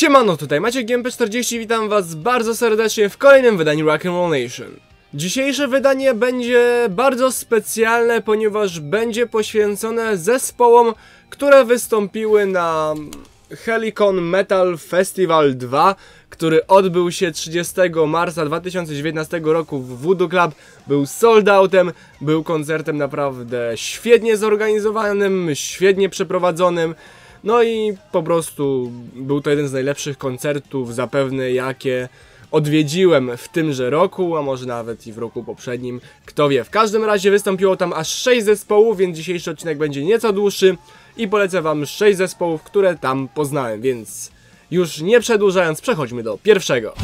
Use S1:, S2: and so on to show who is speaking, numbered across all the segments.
S1: Siemano, tutaj Maciek GMP40, witam was bardzo serdecznie w kolejnym wydaniu Rock'n'Roll Nation. Dzisiejsze wydanie będzie bardzo specjalne, ponieważ będzie poświęcone zespołom, które wystąpiły na Helicon Metal Festival 2, który odbył się 30 marca 2019 roku w Voodoo Club. Był sold outem, był koncertem naprawdę świetnie zorganizowanym, świetnie przeprowadzonym. No i po prostu był to jeden z najlepszych koncertów zapewne, jakie odwiedziłem w tymże roku, a może nawet i w roku poprzednim, kto wie. W każdym razie wystąpiło tam aż 6 zespołów, więc dzisiejszy odcinek będzie nieco dłuższy i polecę wam 6 zespołów, które tam poznałem, więc już nie przedłużając, przechodźmy do pierwszego.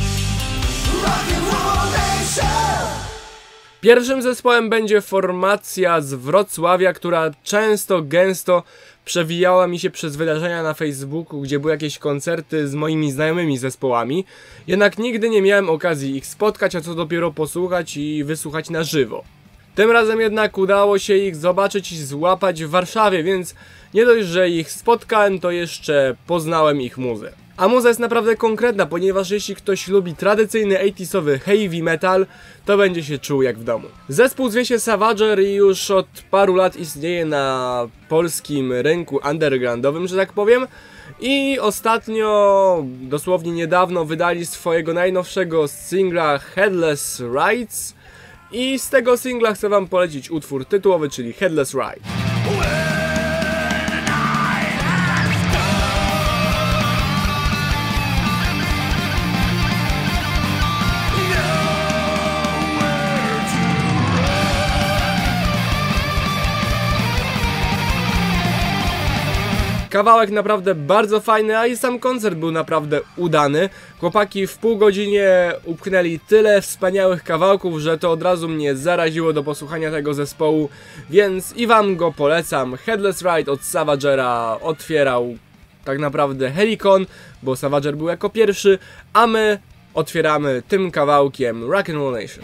S1: Pierwszym zespołem będzie formacja z Wrocławia, która często, gęsto przewijała mi się przez wydarzenia na Facebooku, gdzie były jakieś koncerty z moimi znajomymi zespołami. Jednak nigdy nie miałem okazji ich spotkać, a co dopiero posłuchać i wysłuchać na żywo. Tym razem jednak udało się ich zobaczyć i złapać w Warszawie, więc nie dość, że ich spotkałem, to jeszcze poznałem ich muzę. A muza jest naprawdę konkretna, ponieważ jeśli ktoś lubi tradycyjny 80sowy heavy metal, to będzie się czuł jak w domu. Zespół zwie się Savager i już od paru lat istnieje na polskim rynku undergroundowym, że tak powiem. I ostatnio, dosłownie niedawno, wydali swojego najnowszego singla Headless Rides. I z tego singla chcę wam polecić utwór tytułowy, czyli Headless Ride. Kawałek naprawdę bardzo fajny, a i sam koncert był naprawdę udany. Chłopaki w pół godzinie upchnęli tyle wspaniałych kawałków, że to od razu mnie zaraziło do posłuchania tego zespołu, więc i wam go polecam. Headless Ride od Savagera otwierał tak naprawdę Helicon, bo Savager był jako pierwszy, a my otwieramy tym kawałkiem Rock'n'Roll Nation.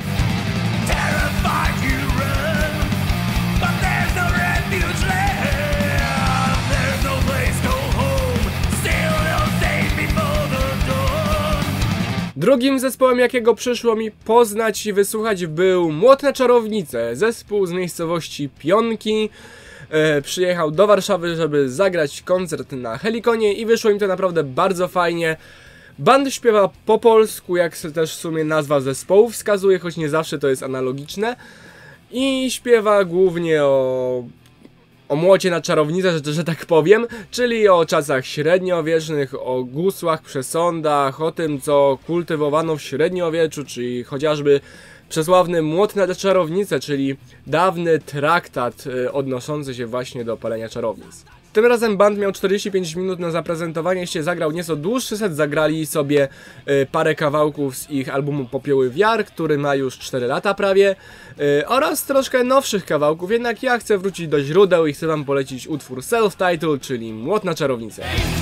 S1: Drugim zespołem, jakiego przyszło mi poznać i wysłuchać, był Młot na Czarownicę. Zespół z miejscowości Pionki przyjechał do Warszawy, żeby zagrać koncert na Heliconie i wyszło im to naprawdę bardzo fajnie. Band śpiewa po polsku, jak też w sumie nazwa zespołu wskazuje, choć nie zawsze to jest analogiczne. I śpiewa głównie o młocie na czarownicę, że tak powiem, czyli o czasach średniowiecznych, o gusłach, przesądach, o tym, co kultywowano w średniowieczu, czyli chociażby przesławny Młot na czarownicę, czyli dawny traktat odnoszący się właśnie do palenia czarownic. Tym razem band miał 45 minut na zaprezentowanie się, zagrał nieco dłuższy set, zagrali sobie parę kawałków z ich albumu Popioły Wiar, który ma już 4 lata prawie, oraz troszkę nowszych kawałków, jednak ja chcę wrócić do źródeł i chcę wam polecić utwór Self-Title, czyli Młot na Czarownicę.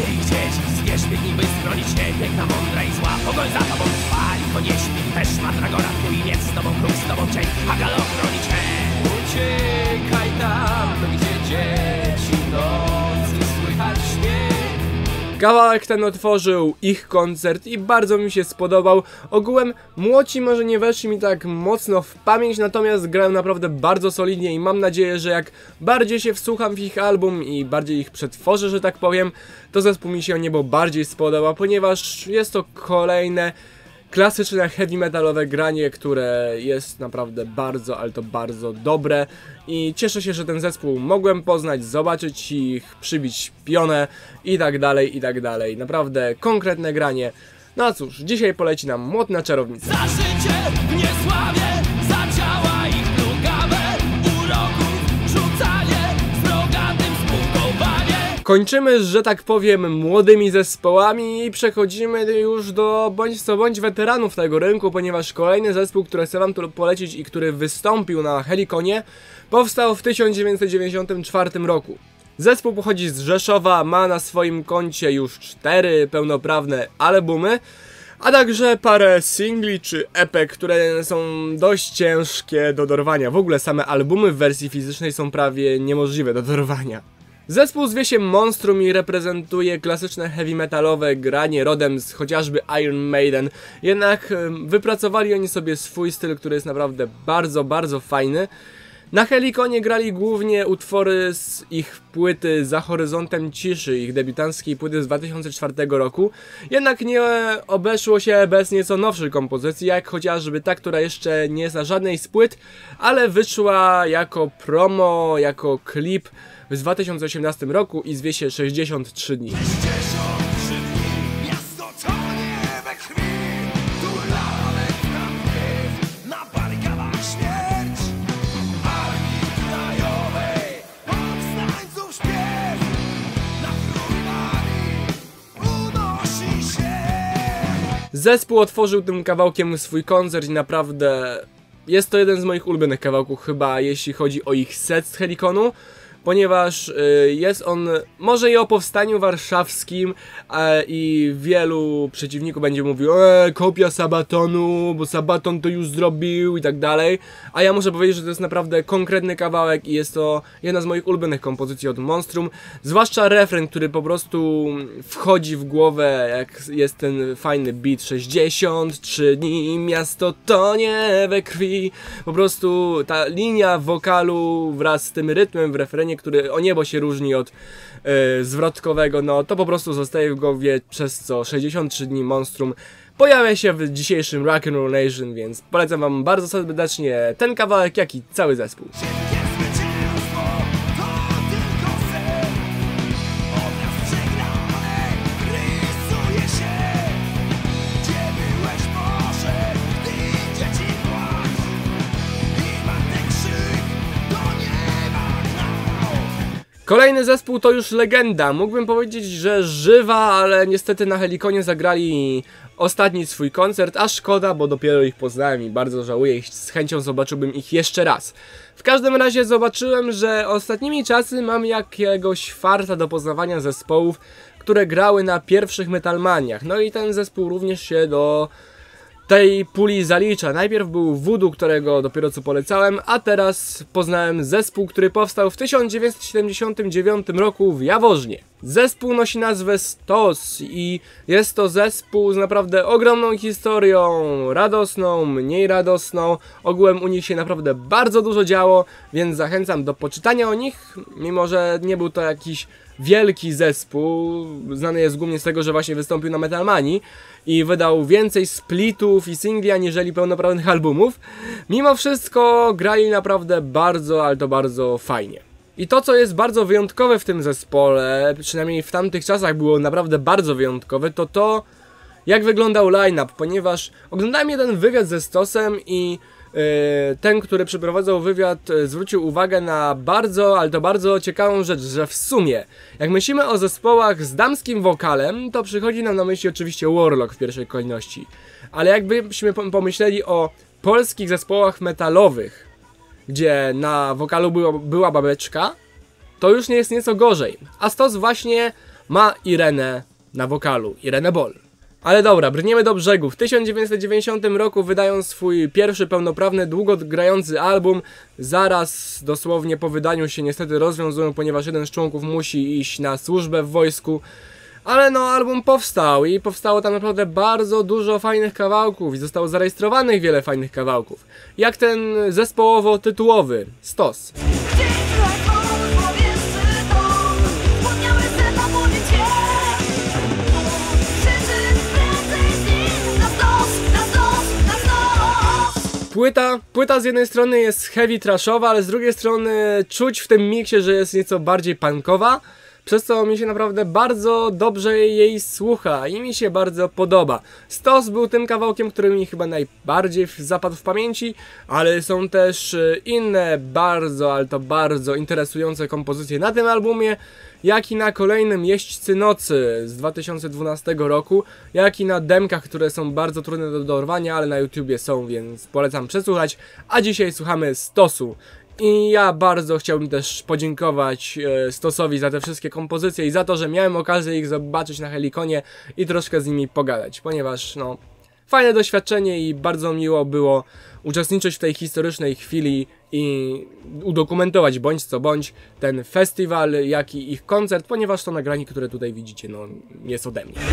S2: Uciekaj tam, gdzie dzieci nocy słychać śmiech.
S1: Kawałek ten otworzył ich koncert i bardzo mi się spodobał. Ogółem młodzi może nie weszli mi tak mocno w pamięć, natomiast grają naprawdę bardzo solidnie i mam nadzieję, że jak bardziej się wsłucham w ich album i bardziej ich przetworzę, że tak powiem, to zespół mi się o niebo bardziej spodoba, ponieważ jest to kolejne klasyczne heavy metalowe granie, które jest naprawdę bardzo, ale to bardzo dobre i cieszę się, że ten zespół mogłem poznać, zobaczyć ich, przybić pionę i tak dalej, i tak dalej. Naprawdę konkretne granie. No a cóż, dzisiaj poleci nam Młot na Czarownicę.
S2: Za życie w niesławie, za ciała ich plugawe, uroków rzucanie, z rogatym spłukowanie.
S1: Kończymy, że tak powiem, młodymi zespołami i przechodzimy już do bądź co bądź weteranów tego rynku, ponieważ kolejny zespół, który chcę wam tu polecić i który wystąpił na Heliconie, powstał w 1994 roku. Zespół pochodzi z Rzeszowa, ma na swoim koncie już 4 pełnoprawne albumy, a także parę singli czy epek, które są dość ciężkie do dorwania. W ogóle same albumy w wersji fizycznej są prawie niemożliwe do dorwania. Zespół zwie się Monstrum i reprezentuje klasyczne heavy metalowe granie rodem z chociażby Iron Maiden. Jednak wypracowali oni sobie swój styl, który jest naprawdę bardzo, bardzo fajny. Na Helikonie grali głównie utwory z ich płyty Za horyzontem ciszy, ich debiutanckiej płyty z 2004 roku. Jednak nie obeszło się bez nieco nowszych kompozycji, jak chociażby ta, która jeszcze nie jest na żadnej z płyt, ale wyszła jako promo, jako klip w 2018 roku i zwie się 63 dni.
S2: 63 dni, miasto tonie we krwi, tu lalek prawdy, na barykadach śmierć Armii Krajowej, powstańców śpiew, nad ruinami unosi się.
S1: Zespół otworzył tym kawałkiem swój koncert i naprawdę jest to jeden z moich ulubionych kawałków chyba, jeśli chodzi o ich set z Helikonu. Ponieważ jest on może i o powstaniu warszawskim i wielu przeciwników będzie mówił kopia Sabatonu, bo Sabaton to już zrobił i tak dalej. A ja muszę powiedzieć, że to jest naprawdę konkretny kawałek i jest to jedna z moich ulubionych kompozycji od Monstrum. Zwłaszcza refren, który po prostu wchodzi w głowę, jak jest ten fajny beat. 63 dni, miasto tonie we krwi. Po prostu ta linia wokalu wraz z tym rytmem w refrenie, który o niebo się różni od zwrotkowego, no to po prostu zostaje w głowie, przez co 63 dni Monstrum pojawia się w dzisiejszym Rock'n'Roll Nation, więc polecam wam bardzo serdecznie ten kawałek, jak i cały zespół.
S2: Szybkie zwycięstwo, to tylko sen, obraz przegrany rysuje się. Gdzie byłeś Boże, gdy idzie ci płacz i ma ten krzyk do nieba gnał.
S1: Kolejny zespół to już legenda, mógłbym powiedzieć, że żywa, ale niestety na Helikonie zagrali ostatni swój koncert, a szkoda, bo dopiero ich poznałem i bardzo żałuję i z chęcią zobaczyłbym ich jeszcze raz. W każdym razie zobaczyłem, że ostatnimi czasy mam jakiegoś farta do poznawania zespołów, które grały na pierwszych Metalmaniach, no i ten zespół również się do tej puli zalicza. Najpierw był Voodoo, którego dopiero co polecałem, a teraz poznałem zespół, który powstał w 1979 roku w Jaworznie. Zespół nosi nazwę Stos i jest to zespół z naprawdę ogromną historią, radosną, mniej radosną. Ogółem u nich się naprawdę bardzo dużo działo, więc zachęcam do poczytania o nich, mimo że nie był to jakiś wielki zespół, znany jest głównie z tego, że właśnie wystąpił na Metalmanii i wydał więcej splitów i singli aniżeli pełnoprawnych albumów. Mimo wszystko grali naprawdę bardzo, ale to bardzo fajnie. I to, co jest bardzo wyjątkowe w tym zespole, przynajmniej w tamtych czasach było naprawdę bardzo wyjątkowe, to to, jak wyglądał line-up, ponieważ oglądałem jeden wywiad ze Stosem i ten, który przeprowadzał wywiad, zwrócił uwagę na bardzo, ale to bardzo ciekawą rzecz, że w sumie, jak myślimy o zespołach z damskim wokalem, to przychodzi nam na myśl oczywiście Warlock w pierwszej kolejności. Ale jakbyśmy pomyśleli o polskich zespołach metalowych, gdzie na wokalu była babeczka, to już nie jest nieco gorzej. A Stos właśnie ma Irenę na wokalu, Irenę Boll. Ale dobra, brniemy do brzegu. W 1990 roku wydają swój pierwszy pełnoprawny, długo grający album. Zaraz, dosłownie po wydaniu się niestety rozwiązują, ponieważ jeden z członków musi iść na służbę w wojsku. Ale no, album powstał i powstało tam naprawdę bardzo dużo fajnych kawałków i zostało zarejestrowanych wiele fajnych kawałków. Jak ten zespołowo-tytułowy, Stos. Płyta z jednej strony jest heavy trashowa, ale z drugiej strony czuć w tym miksie, że jest nieco bardziej punkowa, przez co mi się naprawdę bardzo dobrze jej słucha i mi się bardzo podoba. Stos był tym kawałkiem, który mi chyba najbardziej zapadł w pamięci, ale są też inne bardzo, ale to bardzo interesujące kompozycje na tym albumie, jak i na kolejnym Jeźdźcy Nocy z 2012 roku, jak i na demkach, które są bardzo trudne do dorwania, ale na YouTubie są, więc polecam przesłuchać, a dzisiaj słuchamy Stosu. I ja bardzo chciałbym też podziękować Stosowi za te wszystkie kompozycje i za to, że miałem okazję ich zobaczyć na Helikonie i troszkę z nimi pogadać, ponieważ no, fajne doświadczenie i bardzo miło było uczestniczyć w tej historycznej chwili i udokumentować bądź co bądź ten festiwal, jak i ich koncert, ponieważ to nagranie, które tutaj widzicie, no jest ode mnie.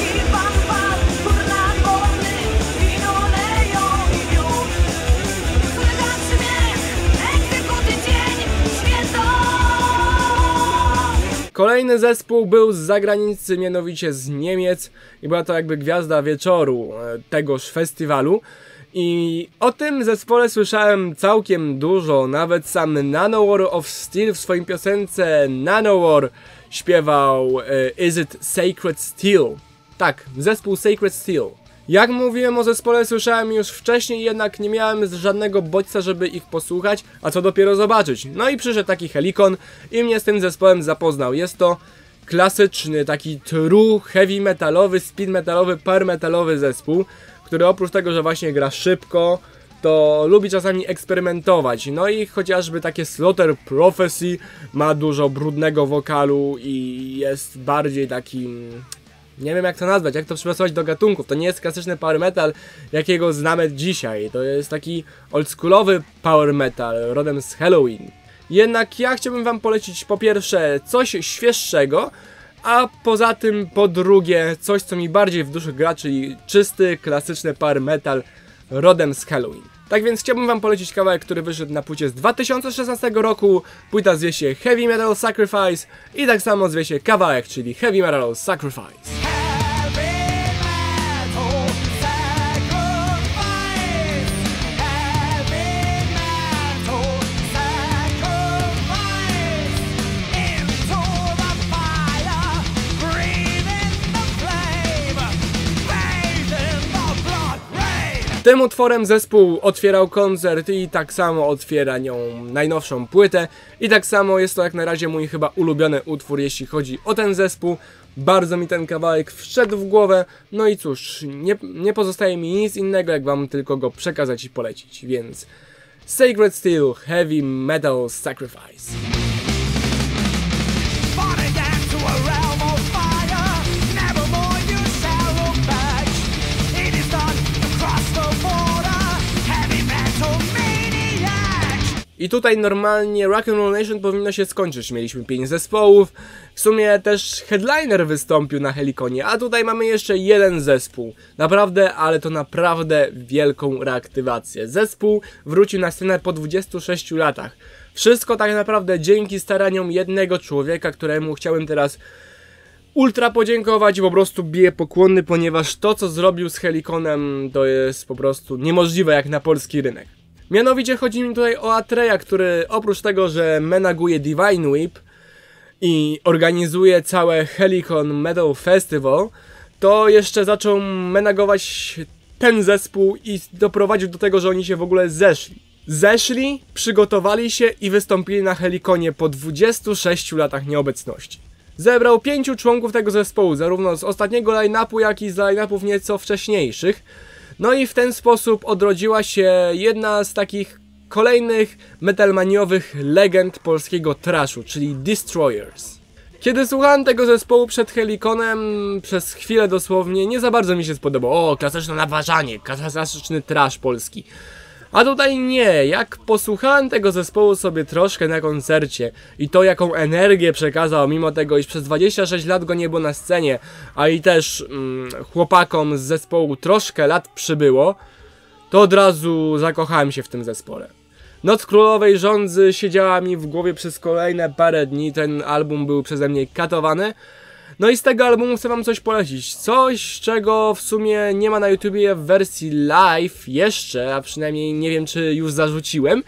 S1: Kolejny zespół był z zagranicy, mianowicie z Niemiec i była to jakby gwiazda wieczoru tegoż festiwalu. I o tym zespole słyszałem całkiem dużo, nawet sam Nanowar of Steel w swoim piosence Nanowar śpiewał Is It Sacred Steel? Tak, zespół Sacred Steel. Jak mówiłem o zespole, słyszałem już wcześniej, jednak nie miałem żadnego bodźca, żeby ich posłuchać, a co dopiero zobaczyć. No i przyszedł taki Helicon i mnie z tym zespołem zapoznał. Jest to klasyczny, taki true heavy metalowy, speed metalowy, power metalowy zespół, który oprócz tego, że właśnie gra szybko, to lubi czasami eksperymentować. No i chociażby takie Slaughter Prophecy ma dużo brudnego wokalu i jest bardziej takim... Nie wiem jak to nazwać, jak to przypasować do gatunków. To nie jest klasyczny power metal, jakiego znamy dzisiaj. To jest taki oldschoolowy power metal, rodem z Helloween. Jednak ja chciałbym wam polecić po pierwsze coś świeższego, a poza tym po drugie coś, co mi bardziej w duszy gra, czyli czysty, klasyczny power metal rodem z Helloween. Tak więc chciałbym wam polecić kawałek, który wyszedł na płycie z 2016 roku. Płyta zwie się Heavy Metal Sacrifice i tak samo zwie się kawałek, czyli Heavy Metal Sacrifice. Tym utworem zespół otwierał koncert i tak samo otwiera nią najnowszą płytę i tak samo jest to jak na razie mój chyba ulubiony utwór, jeśli chodzi o ten zespół. Bardzo mi ten kawałek wszedł w głowę, no i cóż, nie pozostaje mi nic innego, jak wam tylko go przekazać i polecić, więc Sacred Steel, Heavy Metal Sacrifice. I tutaj normalnie Rock'n'Roll Nation powinno się skończyć. Mieliśmy 5 zespołów. W sumie też headliner wystąpił na Heliconie, a tutaj mamy jeszcze jeden zespół. Naprawdę, ale to naprawdę wielką reaktywację. Zespół wrócił na scenę po 26 latach. Wszystko tak naprawdę dzięki staraniom jednego człowieka, któremu chciałem teraz ultra podziękować i po prostu biję pokłony, ponieważ to, co zrobił z Heliconem, to jest po prostu niemożliwe jak na polski rynek. Mianowicie chodzi mi tutaj o Atreya, który oprócz tego, że menaguje Divine Whip i organizuje całe Helicon Metal Festival, to jeszcze zaczął menagować ten zespół i doprowadził do tego, że oni się w ogóle zeszli, przygotowali się i wystąpili na Heliconie po 26 latach nieobecności. Zebrał 5 członków tego zespołu, zarówno z ostatniego line-upu, jak i z line-upów nieco wcześniejszych. No i w ten sposób odrodziła się jedna z takich kolejnych metalmaniowych legend polskiego trashu, czyli Destroyers. Kiedy słuchałem tego zespołu przed Heliconem, przez chwilę dosłownie nie za bardzo mi się spodobał. O, klasyczne naważanie, klasyczny trash polski. A tutaj nie, jak posłuchałem tego zespołu sobie troszkę na koncercie i to jaką energię przekazał, mimo tego iż przez 26 lat go nie było na scenie, a i też chłopakom z zespołu troszkę lat przybyło, to od razu zakochałem się w tym zespole. Noc Królowej Żądzy siedziała mi w głowie przez kolejne parę dni, ten album był przeze mnie katowany. No i z tego albumu chcę wam coś polecić, coś czego w sumie nie ma na YouTubie w wersji live jeszcze, a przynajmniej nie wiem czy już zarzuciłem.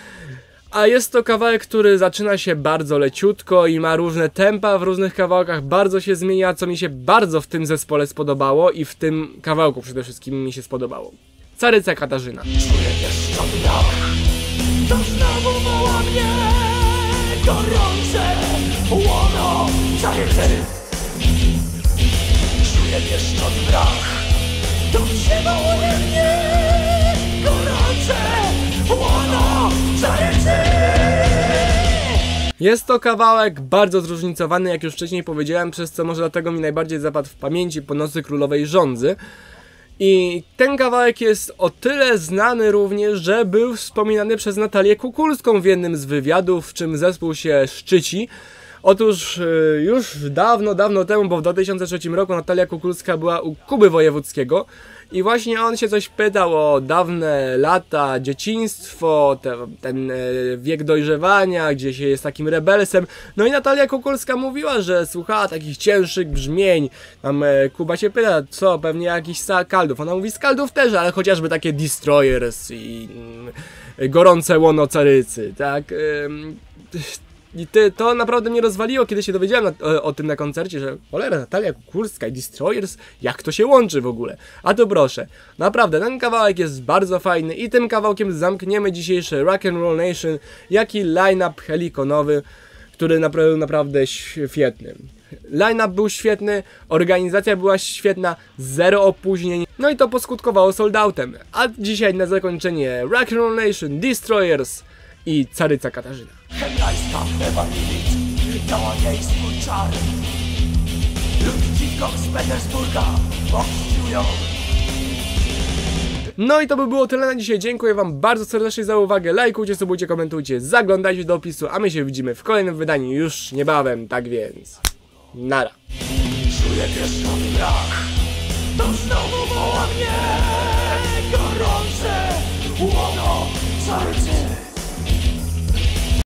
S1: A jest to kawałek, który zaczyna się bardzo leciutko i ma różne tempa w różnych kawałkach, bardzo się zmienia, co mi się bardzo w tym zespole spodobało i w tym kawałku przede wszystkim mi się spodobało. Caryca Katarzyna.
S2: Czuję pieszczotny dach, to znowu woła mnie gorące łono carycy. Czuję pieszczotny dach, to przywołuje mnie gorące łono carycy.
S1: Jest to kawałek bardzo zróżnicowany, jak już wcześniej powiedziałem, przez co może dlatego mi najbardziej zapadł w pamięci po Nocy Królowej Żądzy. I ten kawałek jest o tyle znany również, że był wspominany przez Natalię Kukulską w jednym z wywiadów, w czym zespół się szczyci. Otóż już dawno temu, bo w 2003 roku Natalia Kukulska była u Kuby Wojewódzkiego i właśnie on się coś pytał o dawne lata, dzieciństwo, ten wiek dojrzewania, gdzie się jest takim rebelsem. No i Natalia Kukulska mówiła, że słuchała takich cięższych brzmień. Tam Kuba się pyta, co, pewnie jakiś Skaldów. Ona mówi, Skaldów też, ale chociażby takie Destroyers i Gorące łono Carycy, tak? I to naprawdę mnie rozwaliło, kiedy się dowiedziałem o tym na koncercie, że cholera, Natalia Kukulska i Destroyers, jak to się łączy w ogóle? A to proszę, naprawdę, ten kawałek jest bardzo fajny i tym kawałkiem zamkniemy dzisiejsze Rock'n'Roll Nation, jak i line-up helikonowy, który był naprawdę świetny. Line-up był świetny, organizacja była świetna, 0 opóźnień, no i to poskutkowało sold outem. A dzisiaj na zakończenie Rock'n'Roll Nation, Destroyers i Caryca Katarzyna.
S2: Hebrajska chleba limit, dała jej swój czar. Ludzie dziwką z Petersburga ochrzcił ją.
S1: No i to by było tyle na dzisiaj. Dziękuję wam bardzo serdecznie za uwagę. Lajkujcie, subujcie, komentujcie, zaglądajcie do opisu, a my się widzimy w kolejnym wydaniu już niebawem, tak więc nara.
S2: Czuję pieszczowy brak, to znowu woła mnie gorące łono Carycy.